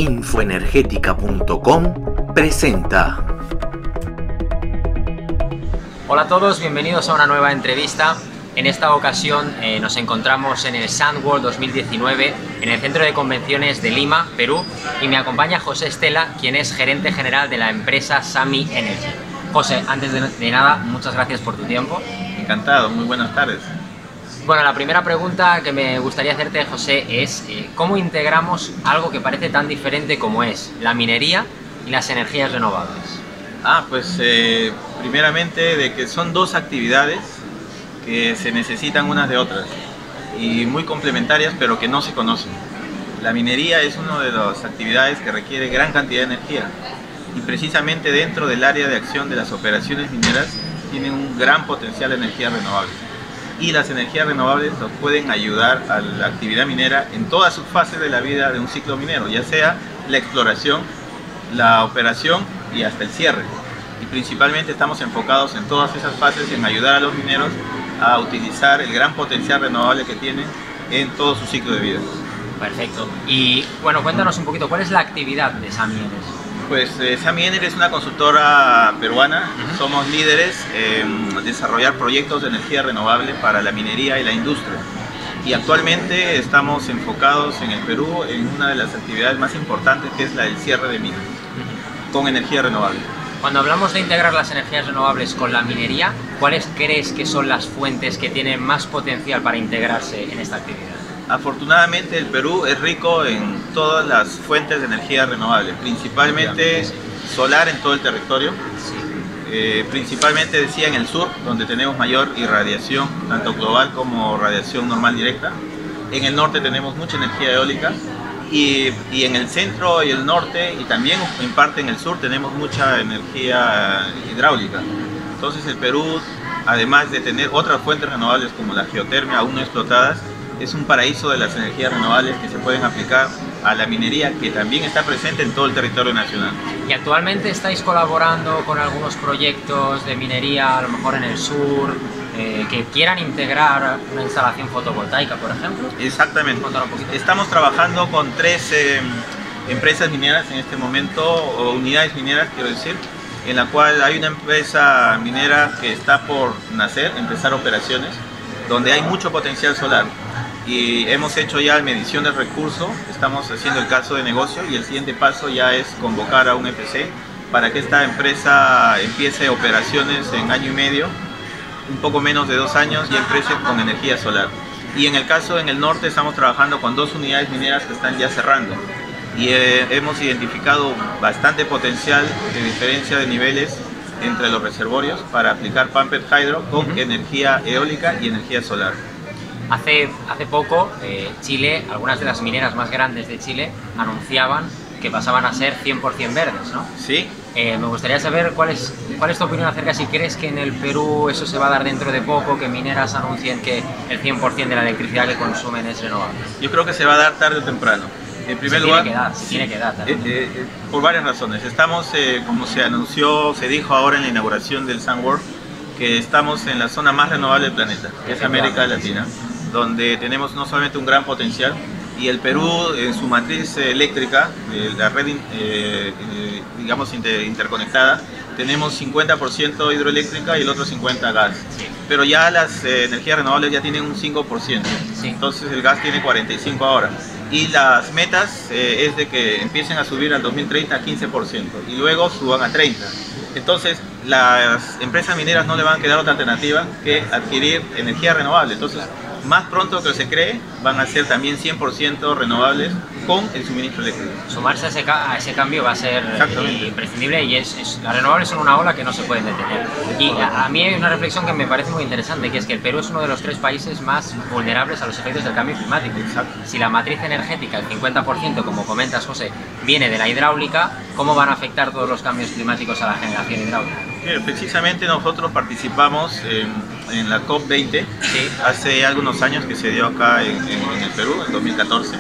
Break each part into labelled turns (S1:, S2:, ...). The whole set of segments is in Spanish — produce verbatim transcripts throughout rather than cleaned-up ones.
S1: Infoenergética punto com presenta.
S2: Hola a todos, bienvenidos a una nueva entrevista. En esta ocasión eh, nos encontramos en el SunWorld dos mil diecinueve en el Centro de Convenciones de Lima, Perú, y me acompaña José Estela, quien es gerente general de la empresa Sami Energy. José, antes de, de nada, muchas gracias por tu tiempo.
S3: Encantado, muy buenas tardes.
S2: Bueno, la primera pregunta que me gustaría hacerte, José, es eh, ¿cómo integramos algo que parece tan diferente como es la minería y las energías renovables?
S3: Ah, pues eh, primeramente de que son dos actividades que se necesitan unas de otras y muy complementarias, pero que no se conocen. La minería es una de las actividades que requiere gran cantidad de energía y precisamente dentro del área de acción de las operaciones mineras tienen un gran potencial de energía renovable. Y las energías renovables nos pueden ayudar a la actividad minera en todas sus fases de la vida de un ciclo minero, ya sea la exploración, la operación y hasta el cierre. Y principalmente estamos enfocados en todas esas fases en ayudar a los mineros a utilizar el gran potencial renovable que tienen en todo su ciclo de vida.
S2: Perfecto. Y bueno, cuéntanos un poquito, ¿cuál es la actividad de Sami Energy?
S3: Pues eh, Sami Energy es una consultora peruana. Uh-huh. Somos líderes en desarrollar proyectos de energía renovable para la minería y la industria. Y actualmente estamos enfocados en el Perú en una de las actividades más importantes, que es la del cierre de minas, uh-huh, con energía renovable.
S2: Cuando hablamos de integrar las energías renovables con la minería, ¿cuáles crees que son las fuentes que tienen más potencial para integrarse en esta actividad?
S3: Afortunadamente el Perú es rico en todas las fuentes de energía renovable, principalmente solar en todo el territorio, sí. eh, principalmente decía en el sur, donde tenemos mayor irradiación, tanto global como radiación normal directa. En el norte tenemos mucha energía eólica y, y en el centro y el norte y también en parte en el sur tenemos mucha energía hidráulica. Entonces el Perú, además de tener otras fuentes renovables como la geotermia aún no explotadas, es un paraíso de las energías renovables que se pueden aplicar a la minería, que también está presente en todo el territorio nacional.
S2: ¿Y actualmente estáis colaborando con algunos proyectos de minería, a lo mejor en el sur, eh, que quieran integrar una instalación fotovoltaica, por ejemplo?
S3: Exactamente. Estamos trabajando con tres eh, empresas mineras en este momento, o unidades mineras, quiero decir, en la cual hay una empresa minera que está por nacer, empezar operaciones, donde hay mucho potencial solar. Y hemos hecho ya medición del recurso, estamos haciendo el caso de negocio y el siguiente paso ya es convocar a un E P C para que esta empresa empiece operaciones en año y medio, un poco menos de dos años, y empiece con energía solar. Y en el caso en el norte estamos trabajando con dos unidades mineras que están ya cerrando y eh, hemos identificado bastante potencial de diferencia de niveles entre los reservorios para aplicar pumped hydro con uh-huh. energía eólica y energía solar.
S2: Hace, hace poco, eh, Chile, algunas de las mineras más grandes de Chile, anunciaban que pasaban a ser cien por cien verdes, ¿no?
S3: Sí.
S2: Eh, me gustaría saber cuál es, cuál es tu opinión acerca, si crees que en el Perú eso se va a dar dentro de poco, que mineras anuncien que el cien por cien de la electricidad que consumen es renovable.
S3: Yo creo que se va a dar tarde o temprano. En primer
S2: se
S3: lugar,
S2: tiene que dar, se tiene que dar
S3: eh, eh, por varias razones. Estamos, eh, como se anunció, se dijo ahora en la inauguración del SunWorld, que estamos en la zona más renovable del planeta, que es América Latina, donde tenemos no solamente un gran potencial, y el Perú en su matriz eléctrica, eh, la red eh, eh, digamos inter, interconectada, tenemos cincuenta por ciento hidroeléctrica y el otro cincuenta por ciento gas. Sí. Pero ya las eh, energías renovables ya tienen un cinco por ciento, sí. Entonces el gas tiene cuarenta y cinco por ciento ahora. Y las metas eh, es de que empiecen a subir al dos mil treinta a quince por ciento y luego suban a treinta por ciento. Entonces las empresas mineras no le van a quedar otra alternativa que adquirir energía renovable. Entonces más pronto que se cree van a ser también cien por ciento renovables con el suministro eléctrico.
S2: Sumarse a ese, a ese cambio va a ser imprescindible y es, es, las renovables son una ola que no se pueden detener. Y a, a mí hay una reflexión que me parece muy interesante, que es que el Perú es uno de los tres países más vulnerables a los efectos del cambio climático.
S3: Exacto.
S2: Si la matriz energética, el cincuenta por ciento, como comentas, José, viene de la hidráulica, ¿cómo van a afectar todos los cambios climáticos a la generación hidráulica?
S3: Bien, precisamente nosotros participamos en, en la COP veinte, sí. Hace algunos años que se dio acá en, en, en el Perú, en dos mil catorce,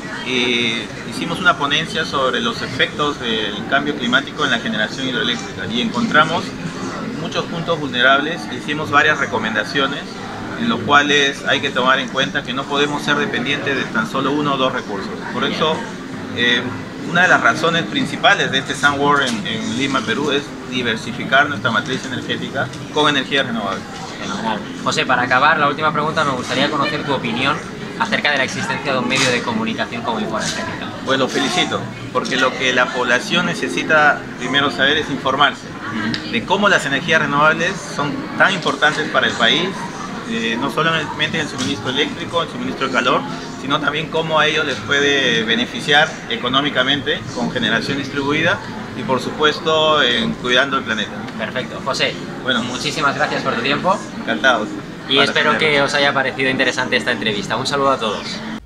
S3: y hicimos una ponencia sobre los efectos del cambio climático en la generación hidroeléctrica y encontramos muchos puntos vulnerables. Hicimos varias recomendaciones en los cuales hay que tomar en cuenta que no podemos ser dependientes de tan solo uno o dos recursos. Por eso eh, una de las razones principales de este Sunworld en, en Lima, Perú, es diversificar nuestra matriz energética con energías renovables.
S2: Fenomenal. José, para acabar, la última pregunta, me gustaría conocer tu opinión acerca de la existencia de un medio de comunicación como Infoenergética.
S3: Pues lo felicito, porque lo que la población necesita primero saber es informarse de cómo las energías renovables son tan importantes para el país, eh, no solamente en el suministro eléctrico, el suministro de calor, sino también cómo a ellos les puede beneficiar económicamente con generación distribuida y por supuesto en cuidando el planeta.
S2: Perfecto. José,
S3: Bueno,
S2: muchísimas gracias por tu tiempo
S3: encantados.
S2: y espero que os haya parecido interesante esta entrevista. Un saludo a todos.